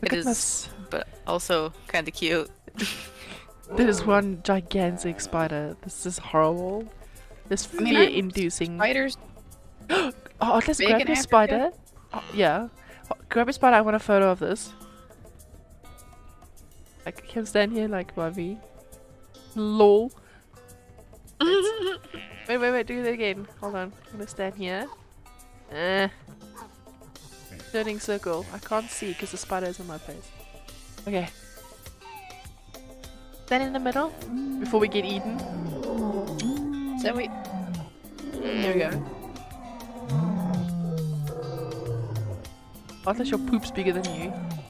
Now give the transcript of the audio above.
Look at this. But also kind of cute. There's one gigantic spider. This is horrible. This fear-inducing. Spiders. Oh, let's Big grab in your Africa? spider. Oh, yeah. Oh, grab a spider. I want a photo of this. I can stand here like Bobby. Lol. Wait. Do that again. Hold on. I'm gonna stand here. Turning circle. I can't see because the spider is in my face. Okay. Stand in the middle before we get eaten. So we. There we go. Atlas, your poop's bigger than you.